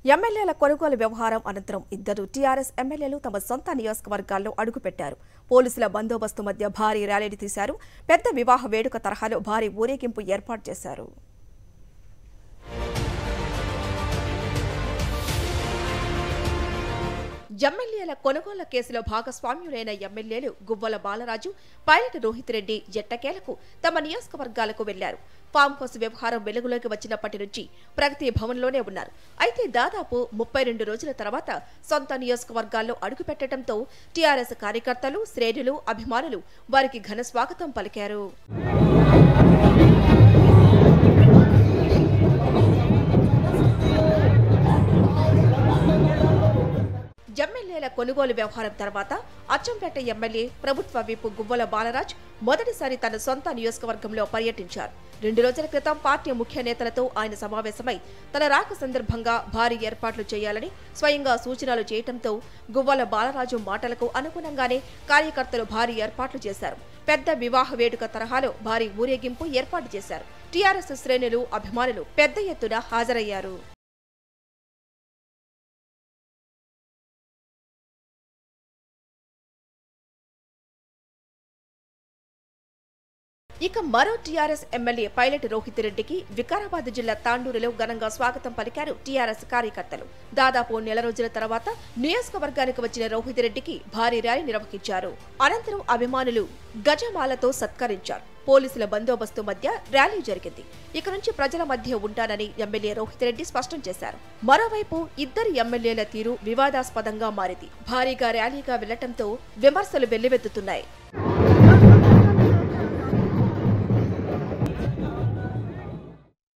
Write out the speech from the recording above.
ఎమ్మెల్యేల కొనుగోలు వ్యవహారం అనంతరం ఇద్దరు టీఆర్ఎస్ ఎమ్మెల్యేలు తమ సొంత నియోజకవర్గాల్లో అడుగుపెట్టారు. పోలీసుల బందోబస్తు మధ్య భారీ ర్యాలీని తీశారు. పెద్ద వివాహ వేడుక తరహాలో భారీ ఊరేగింపు ఏర్పాటు చేశారు. ఎమ్మెల్యేల కొనుగోళ్ల కేసులో భాగస్వామ్యులైన ఎమ్మెల్యేలు గువ్వల బాలరాజు, పైలట్ రోహిత్ రెడ్డి ఎట్టకేలకు తమ నియోజకవర్గాలకు వెళ్లారు. ఫామ్ హౌస్ వ్యవహారం వెలుగులోకి వచ్చినప్పటి నుంచి ప్రగతి భవన్లోనే ఉన్నారు. అయితే దాదాపు 32 రోజుల తర్వాత సొంత నియోజకవర్గాల్లో అడుగుపెట్టడంతో టీఆర్ఎస్ కార్యకర్తలు, శ్రేణులు, అభిమానులు వారికి ఘన స్వాగతం పలికారు. ఎమ్మెల్యేల కొనుగోలు వ్యవహారం తర్వాత అచ్చంపేట ఎమ్మెల్యే ప్రభుత్వ విప్ గువ్వల బాలరాజ్ మొదటిసారి తన సొంత నియోజకవర్గంలో పర్యటించారు. 2 రోజుల క్రితం పార్టీ ముఖ్య నేతలతో ఆయన సమావేశమై తన రాక సందర్భంగా భారీ ఏర్పాట్లు చేయాలని స్వయంగా సూచనలు చేయడంతో గువ్వల బాలరాజు మాటలకు అనుగుణంగానే కార్యకర్తలు భారీ ఏర్పాట్లు చేశారు. పెద్ద వివాహ వేడుక తరహాలో భారీ ఊరేగింపు ఏర్పాటు చేశారు. టీఆర్ఎస్ శ్రేణులు, అభిమానులు పెద్ద ఎత్తున హాజరయ్యారు. ఇక మరో టీఆర్ఎస్ ఎమ్మెల్యే పైలట్ రోహిత్ రెడ్డికి వికారాబాద్ జిల్లా తాండూరులో ఘనంగా స్వాగతం పలికారు టీఆర్ఎస్ కార్యకర్తలు. దాదాపు నెల రోజుల తర్వాత నియోజకవర్గానికి వచ్చిన రోహిత్ రెడ్డికి భారీ ర్యాలీ నిర్వహించారు. అనంతరం అభిమానులు గజమాలతో సత్కరించారు. పోలీసుల బందోబస్తు మధ్య ర్యాలీ జరిగింది. ఇక నుంచి ప్రజల మధ్య ఉంటానని ఎమ్మెల్యే రోహిత్ రెడ్డి స్పష్టం చేశారు. మరోవైపు ఇద్దరు ఎమ్మెల్యేల తీరు వివాదాస్పదంగా మారింది. భారీగా ర్యాలీగా వెళ్లటంతో విమర్శలు వెల్లువెత్తుతున్నాయి.